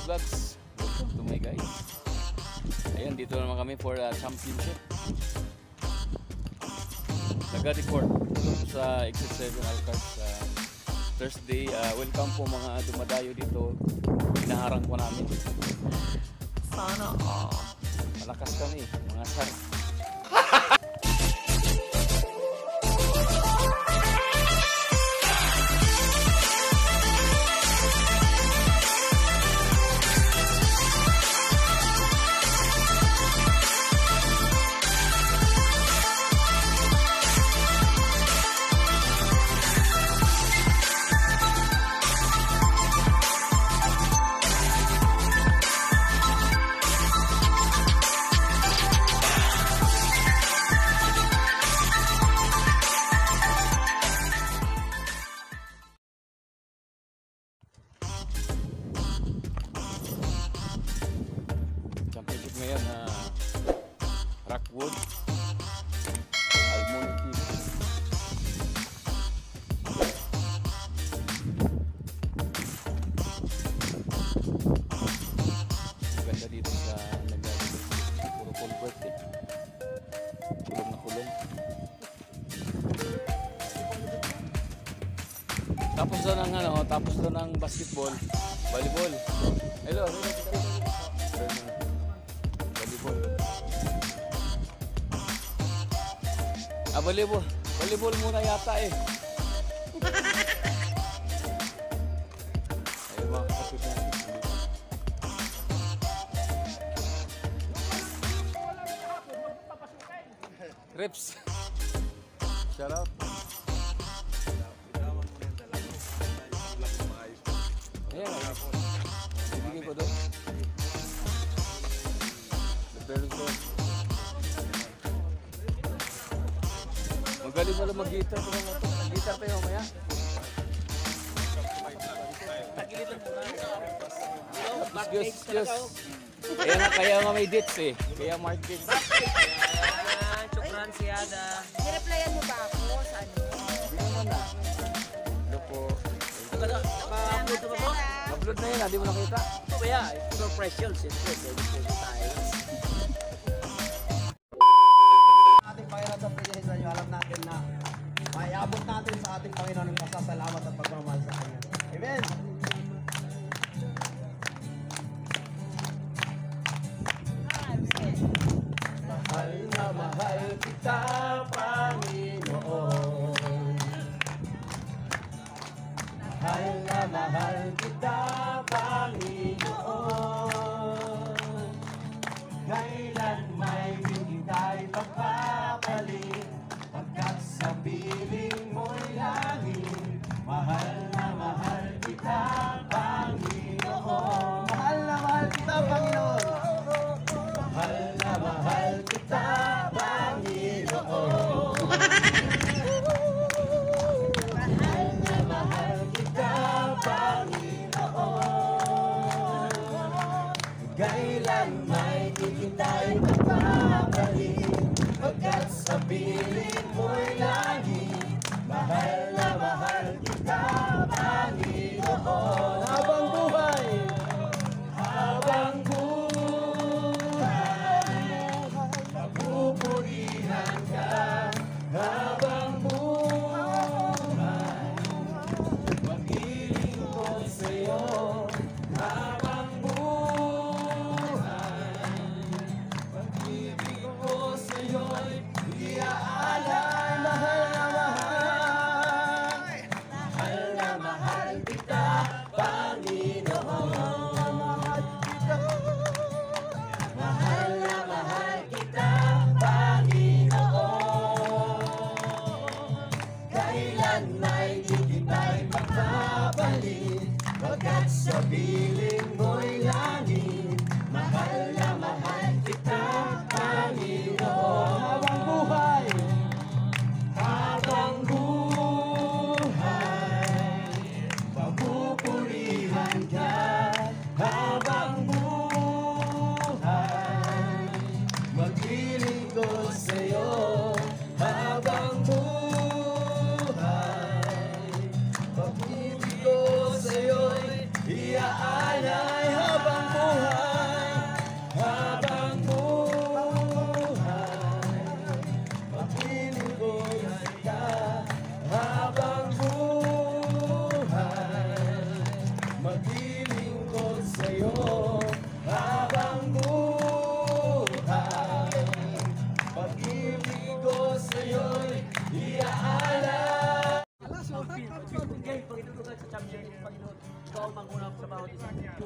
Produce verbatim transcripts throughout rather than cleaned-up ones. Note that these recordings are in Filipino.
Vlogs. Welcome to my guys. Ayan, dito naman kami for uh, championship. Nag-record sa Exit seven Alcard sa Thursday. Uh, welcome po mga dumadayo dito. Hinaharang po namin. Sana oh. Malakas kami, mga sar. Championship ngayon na uh, Rockwood Almonte. Maganda dito sa nagagawa. Puro culvert eh. Kulong na kulong. Tapos doon ang ano, tapos doon ang basketball, volleyball. Hello, hello. Ah, volleyball. Volleyball muna yata eh. Ayun mga kapit natin. Reps. Shout out. Ayan. Ibigay ko doon. Pero ito. Magaling mo lang mag-guitar. Mag-guitar tayo mamaya. Diyos, Diyos. Kaya nga, kaya nga may dates eh. Kaya mark dates. Ayan, chukran siyada. Nireplyan mo ba ako sa ano? Hindi naman na. Ano po? Naka-upload mo ba? Upload na yun, hindi mo nakita. Ito ba yan? Ito fresh yun. Siyempre, pwede tayo. Ating Panginoon sa pagkakas sa inyo, alam natin na maiabot natin sa ating Panginoon ng pasasalamat at pagmamahal sa Kanya. Amen! Mahal na mahal kita, Panginoon. Mahal na mahal kita, Panginoon. Kailan may hindi tayo pagpapalit, pagkat sa piling mo'y langit. Mahal na mahal kita, Panginoon. Mahal na mahal kita, Panginoon. Mahal na mahal kita, Panginoon. Mahal na mahal kita, Panginoon. Kailan may di tayo magpapalik, pagkat sa piling mo'y langit. Mahal na mahal kita, Panginoon. Habang buhay, habang buhay, mapupurihan ka. Habang buhay, mag-iling ko sa'yo. Habang buhay, pag-ibig ko sa'yo'y iaalay. Mahal na mahal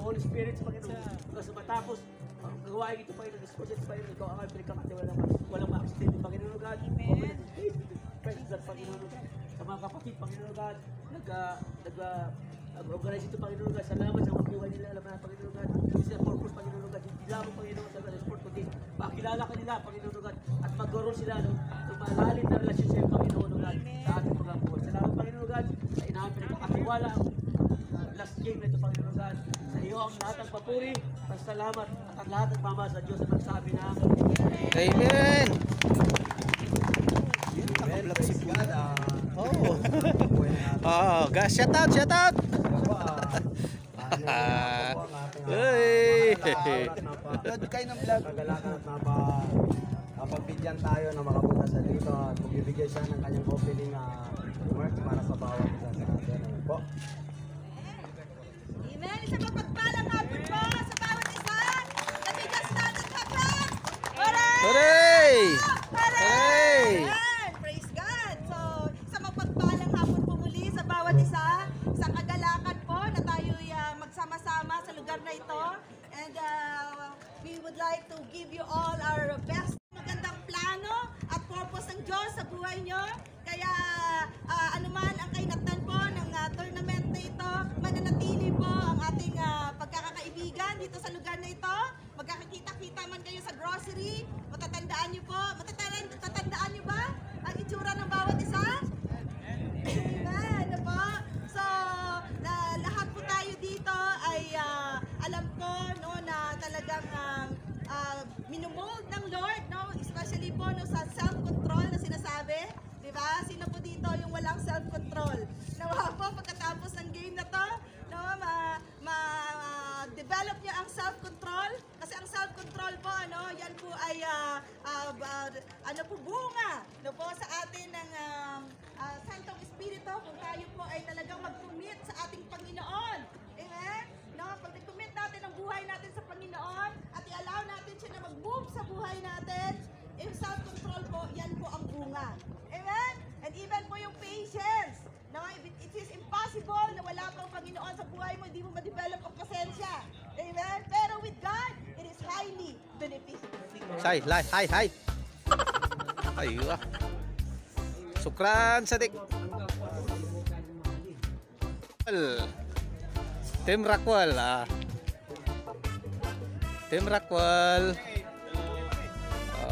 Holy Spirit sa Panginoon. Kasi matapos, ang gawain ito, Panginoon, discourse ito, Panginoon, ikaw ang pinagkakati, walang, walang ma-accident, Panginoon God. Amen. Praise God, Panginoon God. Sa mga kapatid, Panginoon God, nag, uh, nag, uh, nag-organize ito, Panginoon God. Salamat sa mga buhay nila, alam na, Panginoon God. Hindi sila purpose, Panginoon God. Hindi lamang, Panginoon God, sa sport, kundi makilala ka nila, Panginoon God. At magkaroon sila no, ng malalim na relasyon sa Panginoon God sa ating mga buhay. Salamat, Panginoon God, sa inahan pinagkakatiwala ang uh, last game na ito, Panginoon God. Sa iyo ang lahat ng papuri, pasalamat at ang lahat ng mama sa Diyos na magsabi na Amen. Amen. Praise God. ah, Oh. buhay na natin. Oh, guys, shout out, shout out. Ano po, ah, ano po ang ating, ah, Hey. mahal na araw at napa- kayo ng vlog. Kagalakan at napa napagbigyan tayo na makapunta sa dito at magbibigay siya ng kanyang opening uh, remarks para sa bawat isa sa atin. Ano po? Amen. Isang mapagpalang hapon po sa bawat isa. Namigas natin hapon. Hooray! Hooray! Hooray! Hooray! Ayan. Praise God. So, isang mapagpalang hapon po muli sa bawat isa. Isang kagalakan po na tayo uh, magsama-sama sa lugar na ito. And uh, we would like to give you all our best. Magandang plano at purpose ng Diyos sa buhay nyo. Kaya uh, anuman ang kainatnan po ng uh, tournament na ito, mananatili po ang ating uh, pagkakaibigan dito sa lugar na ito. Magkakakita-kita man kayo sa grocery, matatandaan nyo po, matatandaan, matatandaan nyo ba ang itsura ng bawat isa? Amen, ano po? So, na, lahat po tayo dito ay uh, alam ko no, na talagang uh, uh, minumold ng Lord, no? Especially po no, sa self-control na sinasabi. Diba? Sino po dito yung walang self-control? Nawa po pagkatapos ng game na to, no, ma, ma, uh, develop niyo ang self-control. Kasi ang self-control po, ano, yan po ay uh, uh, uh, ano po, bunga no, po, sa atin ng uh, uh, Santong Espiritu kung tayo po ay talagang mag-commit sa ating Panginoon. Amen? No, pag nag-commit natin ang buhay natin sa Panginoon at i-allow natin siya na mag-move sa buhay natin, yung self-control po, yan po ang bunga. Amen? And even po yung patience. No, it, it is impossible na wala pang Panginoon sa buhay mo, hindi mo ma-develop ang pasensya. Amen? Pero with God, it is highly beneficial. Hi, hi, hi, hi. Aywa. Sukran sadik. Tim Rakwal ah. Tim Rakwal. Oh.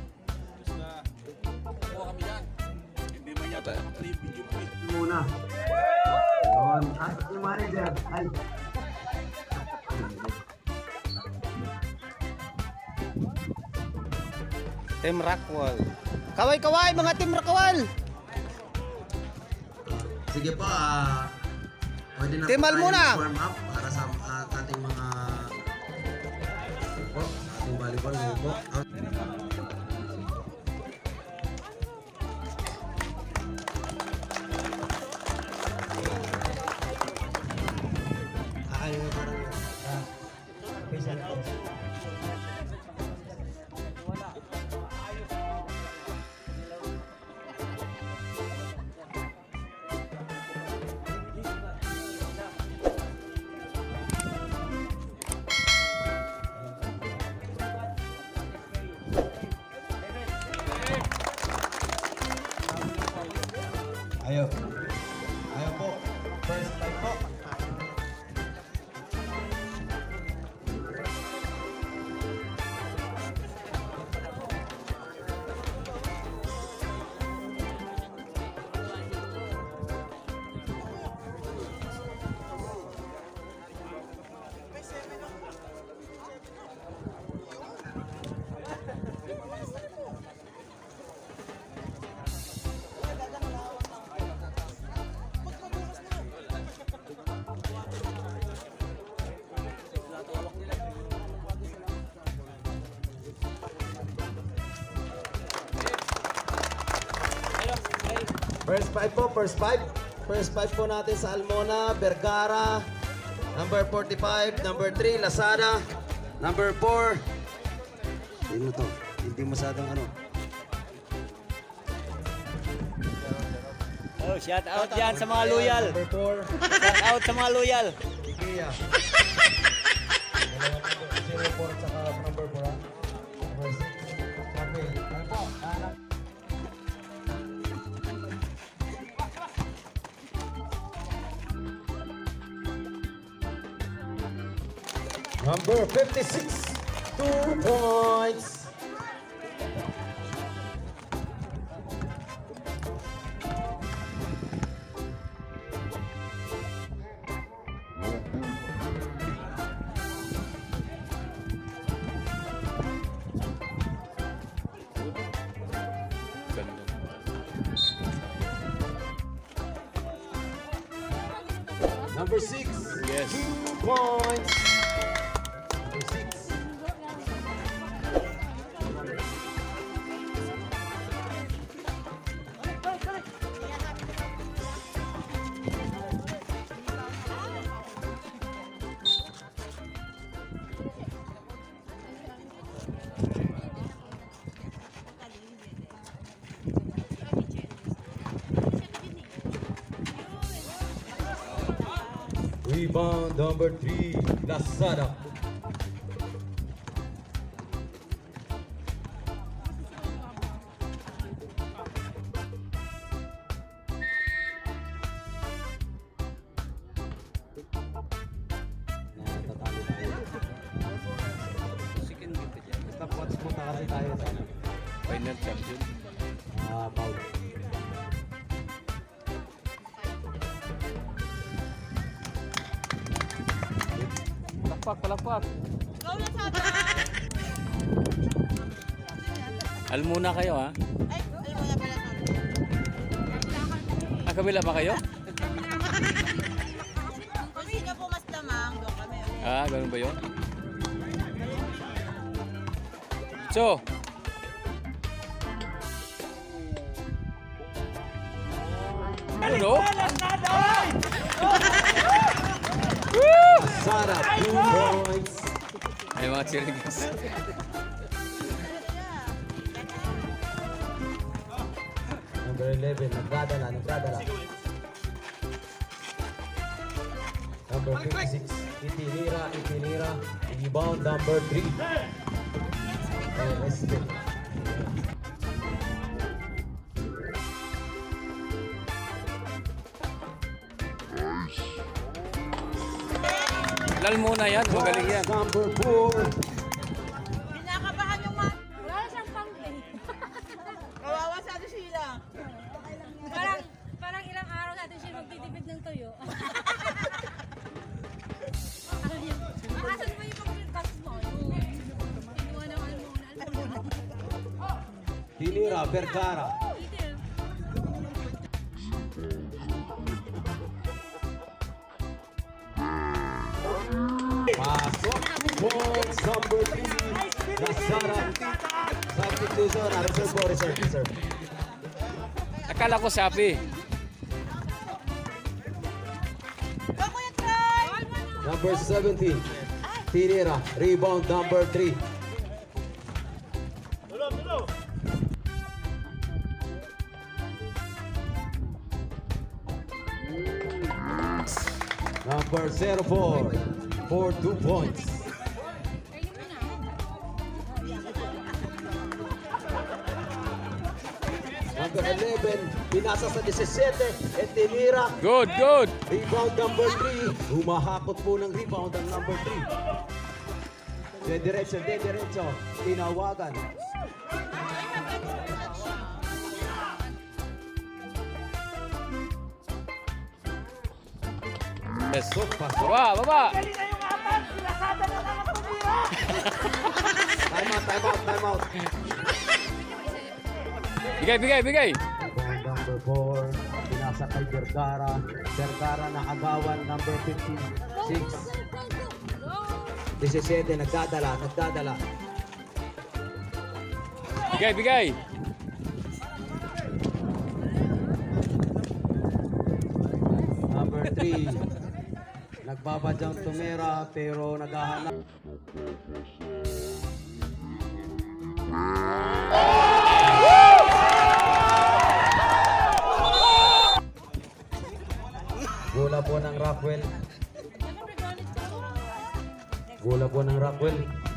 Apa? Muna. Yun. At yung manager. Ay. Tim Rakwal. Kaway-kaway mga Tim Rakwal. Sige po, ah, pwede na Timal po tayo muna. warm up para sa ah, ating mga po, ating volleyball ngayon po. Ah, Ay, parang ah, special po. Ayaw. Ayaw po. First time po. First five po, first five. First five po natin sa Almona, Vergara, number forty-five, number three, Lazada, number four. Sino to? Hindi masadang ano. Oh, shout out yan sa mga loyal. Number four, Shout out sa mga loyal. Ikea. Number fifty-six, two points. Ganda. Number six, Yes. two points. Number six. Rebound number three, Lazada. Natatalo tayo. Second dito dyan. Basta pots punta kasi tayo sa ano. Final champion. Ah, foul. Palakpak, palakpak. Go na sa Almuna kayo ha? Ay, ay, wala pala to. Ah, kabila pa kayo? Kung sino po mas lamang, doon kami. Ah, ganun ba yun? So, ano? Lazada, two points. Ay, mga cheerleaders. Number eleven, nagdadala, nagdadala. Number fifty-six, Itinira, Itinira. Rebound number three. Eh, este. Lal muna yan, magaling yan. Number four. Pinakabahan yung mga... Wala na siyang pang-play. Kawawa sa atin sila. parang, parang ilang araw natin siya magtitipid ng tuyo. Makasan mo yung pang-printas mo. Inuwa ng almona. Almona. Tinira, Vergara. Itil. Pasok. Points number three. Lazada. Substitution. Ah, reserve po, reserve, reserve. Akala ko sapi. Go, Kuya Troy! Number seventeen. Tinira. Rebound number three. Number zero four. For two points. Number eleven. Pinasa sa seventeen. Etinira. Good, good. Rebound number three. Humahakot po ng rebound ang number three. De derecho, de derecho. Tinawagan. Yes. Pasok, pasok. Baba, baba. Time out, time out, time out. Bigay, bigay, bigay. Rebound number four. Pinasa kay Vergara. Vergara nakagawan number fifty-six. seventeen, nagdadala, nagdadala. Bigay, bigay. Number three. Nagbabadyang tumera pero naghahanap. Bola po ng Rockwell. Bola po ng Rockwell.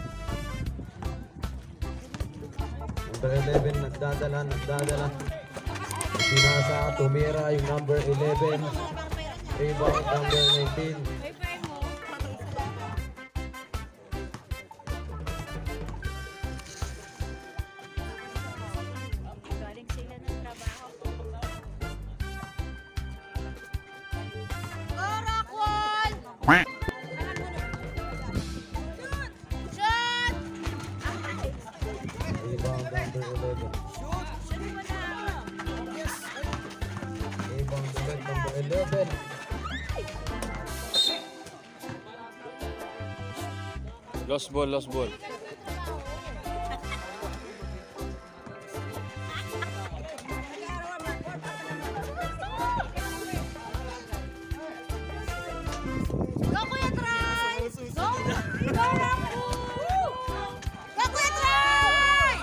Number eleven, nagdadala, nagdadala. Pinasa, tumira yung number eleven. Rebound number nineteen. eleven. Rebound ulit, number eleven. Lost ball, lost ball. Go, Kuya Try! Go! Go, Raku! Go, Kuya Try!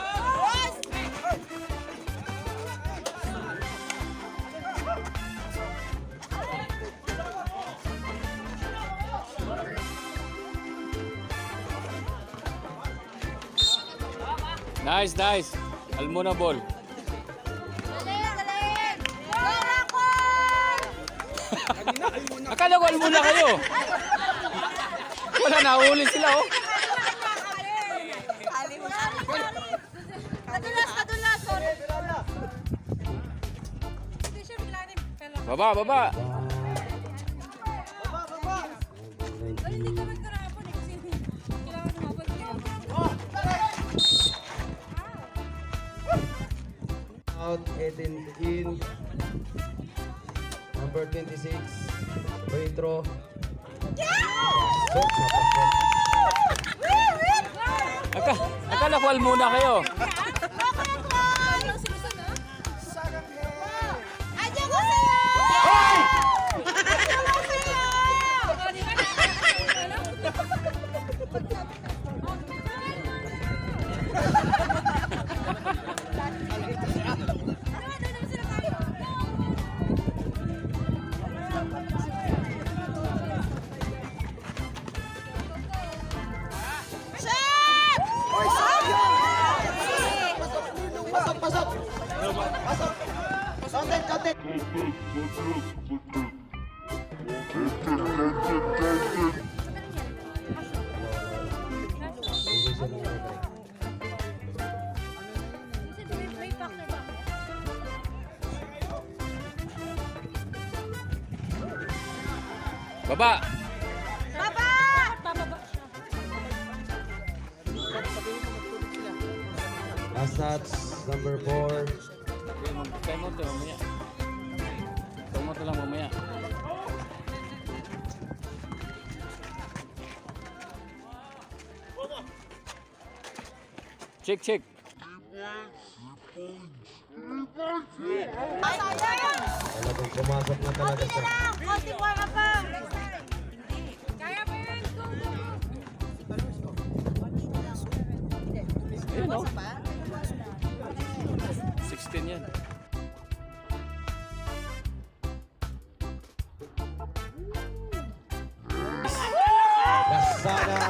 Nice, nice. Almona ball. Dali, dali! Go, Raku! Akala ko Almona kayo. Wala, nahuli sila oh. Kadulas, kadulas! Sorry. Hindi siya bigla rin. Pero, Baba, baba. pero hindi ka magkarapon eh. Kasi kailangan lumabot niya. Out, eighteen in. Number twenty-six. Free throw. So, Aka, akala ko Almona kayo. Ano, sinusun ah? Andiyan ko sa'yo! Andiyan ko sa'yo! Oh, di ba na? Shot! pasok, pasok! Pasok! Content, content! Kasi may factor ba? Baba. Baba! Bababa siya. Last shots, number four. Time out to mamaya. Time out lang mamaya. Check, check. Sayang! Talagang pumasok na talaga Konti na siya. lang! Konti mo ka pa! Kaya pa yan. Go, go, go. Ayun oh. sixteen yan. Lazada.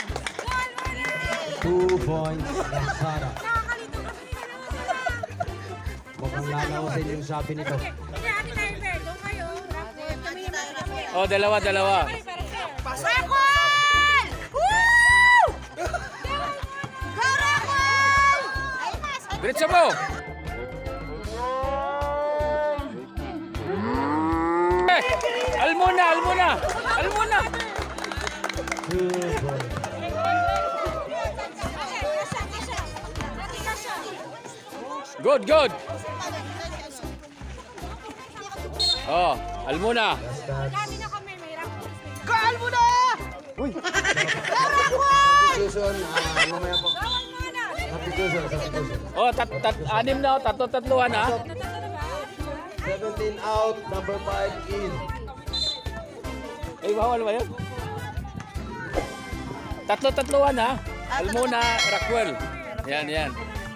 Two points, Lazada. Nakakalito kasi nila naman sila. Mukhang lalawasin yung sabi nito. Hindi, ate tayo fair. Doon kayo. Rapid. Kami naman kami. Oh, dalawa, dalawa. Kami para fair. Rakul! Woo! Go, Rakul! Ay, mas! Diretso mo. Eh, Almona, Almona. Almona. Two points. Good, good. Oh, Almona. Last shots. Kami na kami. May rapid. Girl mo na! Uy! Go, Rakul! Substitution. Ah, mamaya po. Bawal mo na. Substitution, substitution. Oh, tat, tat, anim na, oh, tatlo, tatluhan ha. Natata na ba? seventeen out, number five in. Ay, bawal ba yun? Tatlo, tatluhan ha. Almona, Rockwell. Yan, yan.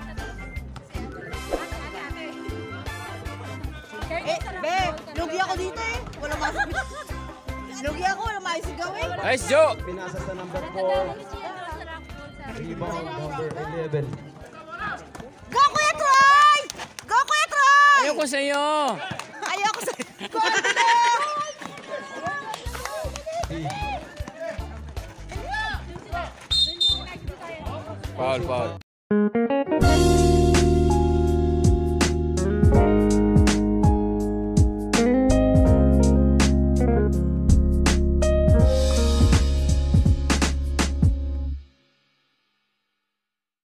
Eh, be, lugi ako dito eh. Wala masig. Lugi ako, wala maisigaw eh. Nice, Joe. Pinasa sa number four. Rebound, number eleven. Go, Kuya Troy! Go, Kuya Troy! Ayoko sa iyo. Ayoko sa... Konti na! Foul, foul.